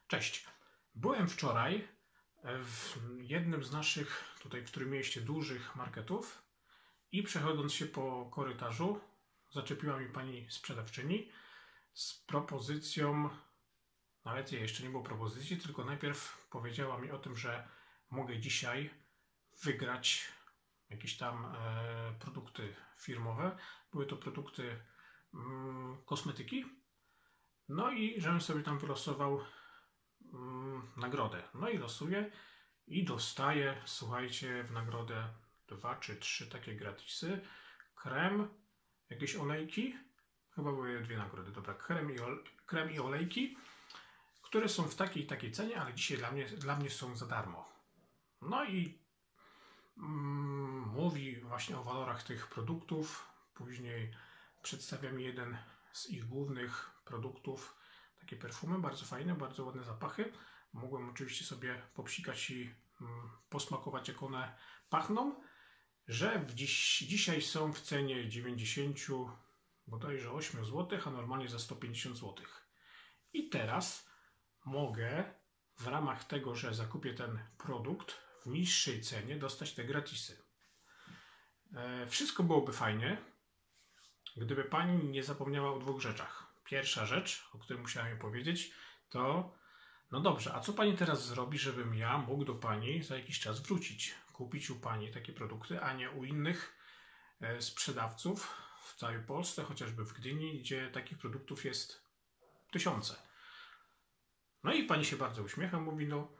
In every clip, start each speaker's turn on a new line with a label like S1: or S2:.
S1: Cześć. Byłem wczoraj w jednym z naszych, tutaj w Trójmieście, dużych marketów i przechodząc się po korytarzu zaczepiła mi pani sprzedawczyni z propozycją, nawet jeszcze nie było propozycji, tylko najpierw powiedziała mi o tym, że mogę dzisiaj wygrać jakieś tam produkty firmowe. Były to produkty kosmetyki. No i żebym sobie tam wylosował nagrodę. No i losuję i dostaję, słuchajcie, w nagrodę 2 czy 3 takie gratisy. Krem, jakieś olejki, chyba były 2 nagrody, dobra, krem i olejki, które są w takiej i takiej cenie, ale dzisiaj dla mnie są za darmo. No i mówi właśnie o walorach tych produktów. Później przedstawia mi jeden z ich głównych produktów, takie perfumy, bardzo fajne, bardzo ładne zapachy. Mogłem oczywiście sobie popsikać i posmakować, jak one pachną, że dzisiaj są w cenie 90, bodajże 8 zł, a normalnie za 150 zł. I teraz mogę w ramach tego, że zakupię ten produkt w niższej cenie, dostać te gratisy. Wszystko byłoby fajnie, gdyby pani nie zapomniała o 2 rzeczach. Pierwsza rzecz, o której musiałem jej powiedzieć, to no dobrze, a co pani teraz zrobi, żebym ja mógł do pani za jakiś czas wrócić, kupić u pani takie produkty, a nie u innych sprzedawców w całej Polsce, chociażby w Gdyni, gdzie takich produktów jest tysiące. No i pani się bardzo uśmiecha, mówi, no,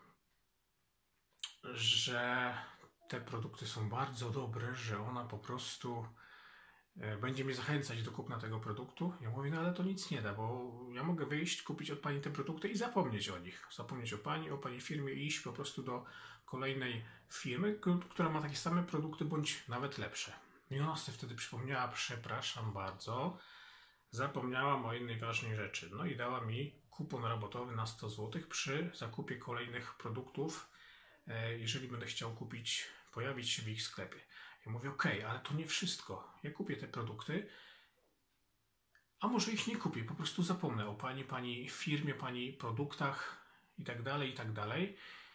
S1: że te produkty są bardzo dobre, że ona po prostu będzie mnie zachęcać do kupna tego produktu. Ja mówię, no ale to nic nie da, bo ja mogę wyjść, kupić od pani te produkty i zapomnieć o nich. Zapomnieć o pani firmie i iść po prostu do kolejnej firmy, która ma takie same produkty, bądź nawet lepsze. I ona sobie wtedy przypomniała, przepraszam bardzo, zapomniałam o innej ważnej rzeczy. No i dała mi kupon rabatowy na 100 zł przy zakupie kolejnych produktów, jeżeli będę chciał pojawić się w ich sklepie. Ja mówię, okej, ale to nie wszystko. Ja kupię te produkty, a może ich nie kupię, po prostu zapomnę o pani firmie, pani produktach i tak dalej, i tak dalej.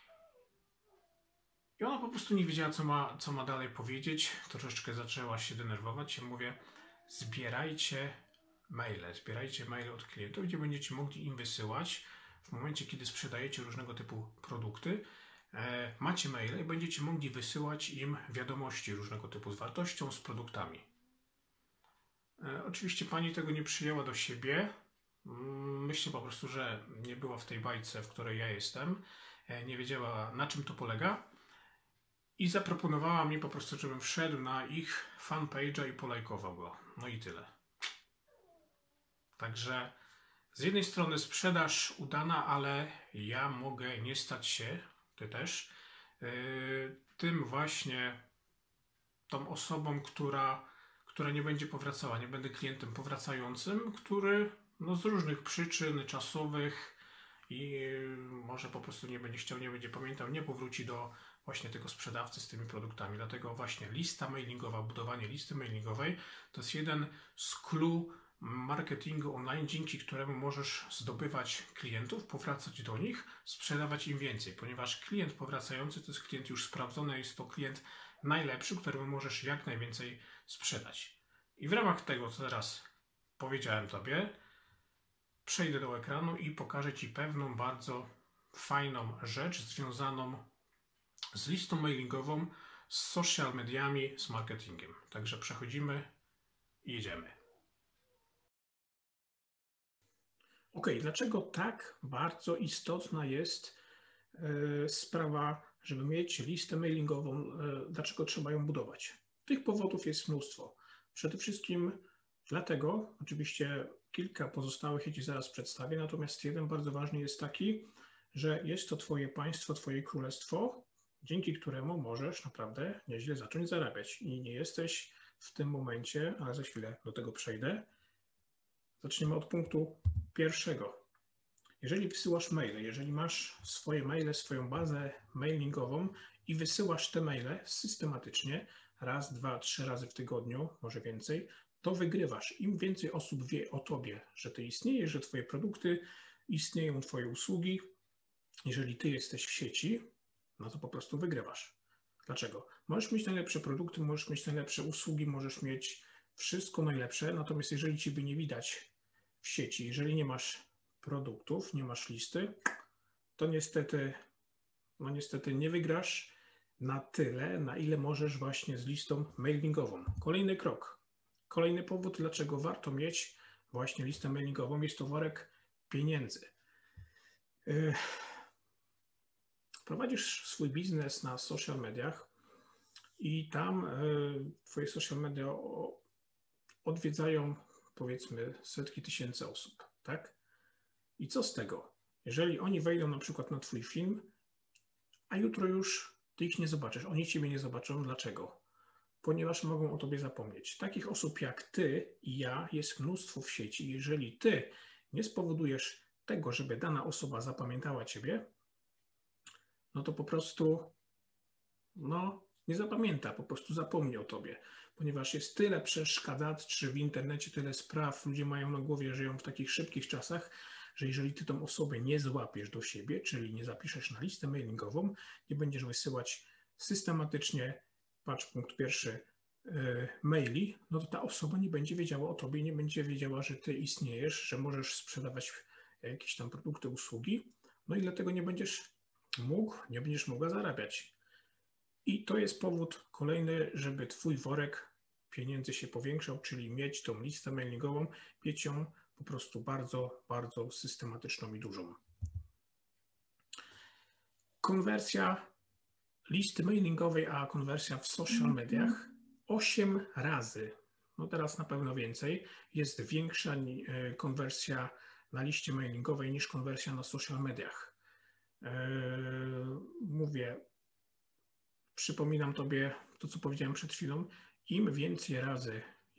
S1: I ona po prostu nie wiedziała, co ma dalej powiedzieć. Troszeczkę zaczęła się denerwować. Ja mówię, zbierajcie maile od klientów, gdzie będziecie mogli im wysyłać w momencie, kiedy sprzedajecie różnego typu produkty. Macie maile i będziecie mogli wysyłać im wiadomości różnego typu z wartością, z produktami. Oczywiście pani tego nie przyjęła do siebie. Myślę po prostu, że nie była w tej bajce, w której ja jestem. Nie wiedziała, na czym to polega. I zaproponowała mi po prostu, żebym wszedł na ich fanpage'a i polajkował go. No i tyle. Także z jednej strony sprzedaż udana, ale ja mogę nie stać się, ty też, tym właśnie tą osobą, która nie będzie powracała, nie będę klientem powracającym, który no, z różnych przyczyn czasowych i może po prostu nie będzie chciał, nie będzie pamiętał, nie powróci do właśnie tego sprzedawcy z tymi produktami. Dlatego właśnie lista mailingowa, budowanie listy mailingowej to jest jeden z clue marketingu online, dzięki któremu możesz zdobywać klientów, powracać do nich, sprzedawać im więcej, ponieważ klient powracający to jest klient już sprawdzony, jest to klient najlepszy, któremu możesz jak najwięcej sprzedać. I w ramach tego, co teraz powiedziałem Tobie, przejdę do ekranu i pokażę Ci pewną bardzo fajną rzecz związaną z listą mailingową, z social mediami, z marketingiem. Także przechodzimy i jedziemy. Ok, dlaczego tak bardzo istotna jest sprawa, żeby mieć listę mailingową, dlaczego trzeba ją budować? Tych powodów jest mnóstwo. Przede wszystkim dlatego, oczywiście kilka pozostałych ja Ci zaraz przedstawię, natomiast jeden bardzo ważny jest taki, że jest to Twoje państwo, Twoje królestwo, dzięki któremu możesz naprawdę nieźle zacząć zarabiać i nie jesteś w tym momencie, ale za chwilę do tego przejdę. Zaczniemy od punktu pierwszego. Jeżeli wysyłasz maile, jeżeli masz swoje maile, swoją bazę mailingową i wysyłasz te maile systematycznie, raz, 2, 3 razy w tygodniu, może więcej, to wygrywasz. Im więcej osób wie o Tobie, że Ty istniejesz, że Twoje produkty istnieją, Twoje usługi, jeżeli ty jesteś w sieci, no to po prostu wygrywasz. Dlaczego? Możesz mieć najlepsze produkty, możesz mieć najlepsze usługi, możesz mieć wszystko najlepsze, natomiast jeżeli ciebie nie widać w sieci, jeżeli nie masz produktów, nie masz listy, to niestety nie wygrasz na tyle, na ile możesz właśnie z listą mailingową. Kolejny krok, kolejny powód, dlaczego warto mieć właśnie listę mailingową, jest to worek pieniędzy. Prowadzisz swój biznes na social mediach i tam twoje social media odwiedzają, powiedzmy, setki tysięcy osób, tak? I co z tego? Jeżeli oni wejdą na przykład na twój film, a jutro już ty ich nie zobaczysz, oni ciebie nie zobaczą. Dlaczego? Ponieważ mogą o tobie zapomnieć. Takich osób jak ty i ja jest mnóstwo w sieci. Jeżeli ty nie spowodujesz tego, żeby dana osoba zapamiętała ciebie, no to po prostu nie zapamięta, po prostu zapomni o tobie, ponieważ jest tyle przeszkadzaczy w internecie, tyle spraw, ludzie mają na głowie, żyją w takich szybkich czasach, że jeżeli ty tą osobę nie złapiesz do siebie, czyli nie zapiszesz na listę mailingową, nie będziesz wysyłać systematycznie, patrz punkt pierwszy, maili, no to ta osoba nie będzie wiedziała o tobie, nie będzie wiedziała, że ty istniejesz, że możesz sprzedawać jakieś tam produkty, usługi, no i dlatego nie będziesz mogła zarabiać. I to jest powód kolejny, żeby twój worek pieniędzy się powiększał, czyli mieć tą listę mailingową, mieć ją po prostu bardzo, bardzo systematyczną i dużą. Konwersja listy mailingowej, a konwersja w social mediach 8 razy, no teraz na pewno więcej, jest większa konwersja na liście mailingowej niż konwersja na social mediach. Przypominam tobie to, co powiedziałem przed chwilą, im więcej razy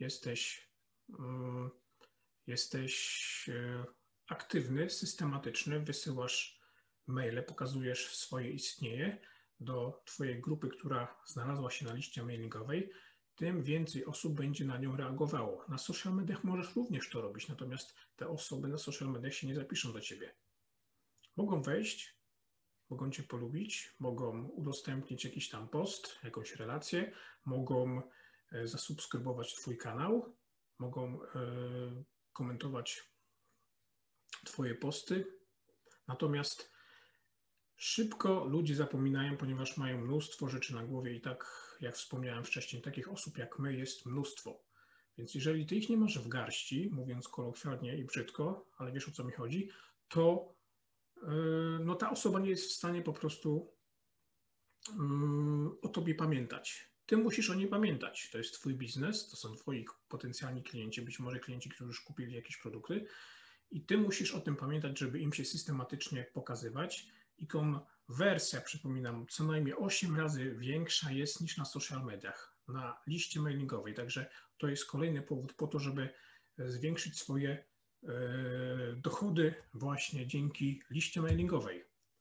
S1: jesteś aktywny, systematyczny, wysyłasz maile, pokazujesz swoje istnienie do twojej grupy, która znalazła się na liście mailingowej, tym więcej osób będzie na nią reagowało. Na social mediach możesz również to robić, natomiast te osoby na social mediach się nie zapiszą do ciebie. Mogą wejść, mogą cię polubić, mogą udostępnić jakiś tam post, jakąś relację, mogą zasubskrybować twój kanał, mogą komentować twoje posty. Natomiast szybko ludzie zapominają, ponieważ mają mnóstwo rzeczy na głowie i tak, jak wspomniałem wcześniej, takich osób jak my jest mnóstwo. Więc jeżeli ty ich nie masz w garści, mówiąc kolokwialnie i brzydko, ale wiesz, o co mi chodzi, to no ta osoba nie jest w stanie po prostu o tobie pamiętać. Ty musisz o niej pamiętać. To jest twój biznes, to są twoi potencjalni klienci, być może klienci, którzy już kupili jakieś produkty i ty musisz o tym pamiętać, żeby im się systematycznie pokazywać i konwersja, przypominam, co najmniej 8 razy większa jest niż na social mediach, na liście mailingowej. Także to jest kolejny powód po to, żeby zwiększyć swoje dochody właśnie dzięki liście mailingowej.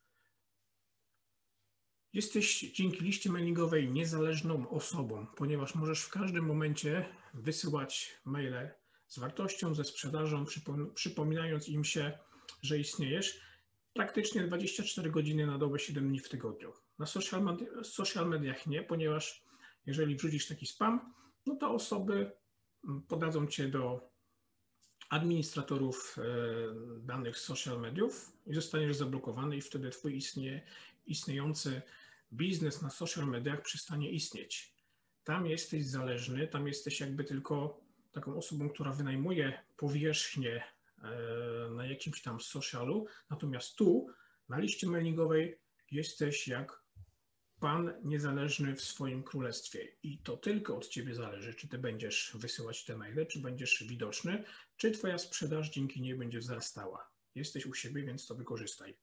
S1: Jesteś dzięki liście mailingowej niezależną osobą, ponieważ możesz w każdym momencie wysyłać maile z wartością, ze sprzedażą, przypominając im się, że istniejesz, praktycznie 24 godziny na dobę, 7 dni w tygodniu. Na social mediach nie, ponieważ jeżeli wrzucisz taki spam, no to osoby podadzą cię do administratorów danych social mediów i zostaniesz zablokowany i wtedy twój istniejący biznes na social mediach przestanie istnieć. Tam jesteś zależny, tam jesteś jakby tylko taką osobą, która wynajmuje powierzchnię na jakimś tam socialu, natomiast tu na liście mailingowej jesteś jak pan niezależny w swoim królestwie i to tylko od ciebie zależy, czy ty będziesz wysyłać te maile, czy będziesz widoczny, czy twoja sprzedaż dzięki niej będzie wzrastała. Jesteś u siebie, więc to wykorzystaj.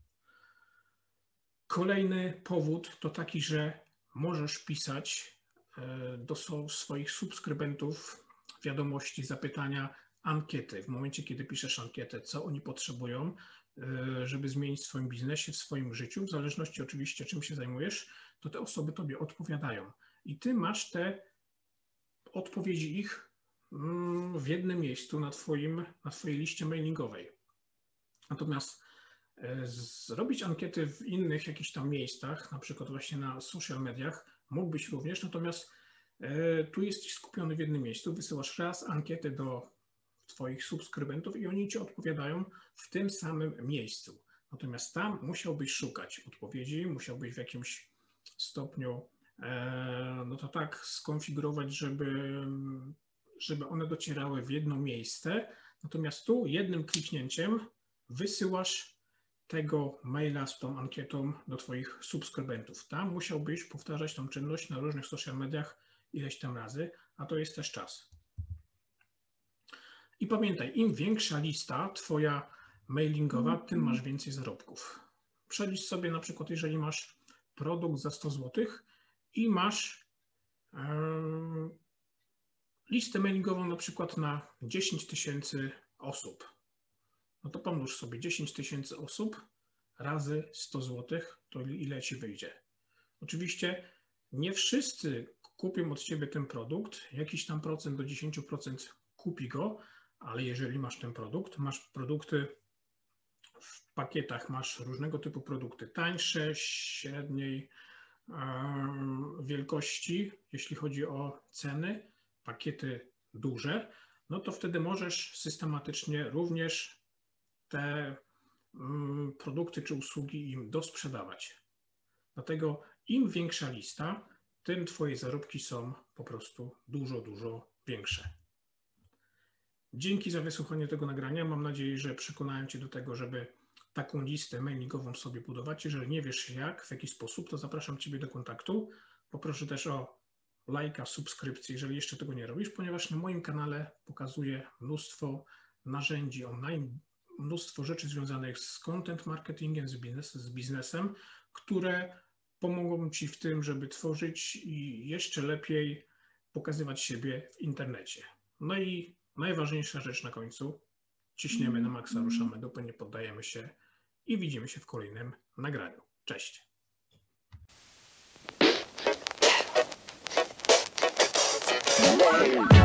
S1: Kolejny powód to taki, że możesz pisać do swoich subskrybentów wiadomości, zapytania, ankiety. W momencie, kiedy piszesz ankietę, co oni potrzebują, żeby zmienić w swoim biznesie, w swoim życiu, w zależności oczywiście, czym się zajmujesz, to te osoby tobie odpowiadają. I ty masz te odpowiedzi ich w jednym miejscu na twojej liście mailingowej. Natomiast Zrobić ankiety w innych jakichś tam miejscach, na przykład właśnie na social mediach, mógłbyś również, natomiast tu jesteś skupiony w jednym miejscu, wysyłasz raz ankietę do Twoich subskrybentów i oni Ci odpowiadają w tym samym miejscu. Natomiast tam musiałbyś szukać odpowiedzi, musiałbyś w jakimś stopniu no to tak skonfigurować, żeby one docierały w jedno miejsce. Natomiast tu jednym kliknięciem wysyłasz tego maila z tą ankietą do Twoich subskrybentów. Tam musiałbyś powtarzać tą czynność na różnych social mediach ileś tam razy, a to jest też czas. I pamiętaj, im większa lista Twoja mailingowa, tym masz więcej zarobków. Przelicz sobie na przykład, jeżeli masz produkt za 100 zł i masz listę mailingową na przykład na 10 000 osób, no to pomnóż sobie 10 000 osób razy 100 zł, to ile Ci wyjdzie. Oczywiście nie wszyscy kupią od Ciebie ten produkt, jakiś tam procent do 10% kupi go, ale jeżeli masz ten produkt, masz produkty w pakietach, masz różnego typu produkty tańsze, średniej wielkości, jeśli chodzi o ceny, pakiety duże, no to wtedy możesz systematycznie również te produkty czy usługi im dosprzedawać. Dlatego im większa lista, tym Twoje zarobki są po prostu dużo, dużo większe. Dzięki za wysłuchanie tego nagrania. Mam nadzieję, że przekonałem Cię do tego, żeby taką listę mailingową sobie budować. Jeżeli nie wiesz jak, w jaki sposób, to zapraszam Ciebie do kontaktu. Poproszę też o lajka, subskrypcję, jeżeli jeszcze tego nie robisz, ponieważ na moim kanale pokazuję mnóstwo narzędzi online, mnóstwo rzeczy związanych z content marketingiem, z biznesem, które pomogą Ci w tym, żeby tworzyć i jeszcze lepiej pokazywać siebie w internecie. No i najważniejsza rzecz na końcu. Ciśniemy na maksa, ruszamy dupę, nie poddajemy się i widzimy się w kolejnym nagraniu. Cześć!
S2: Wow.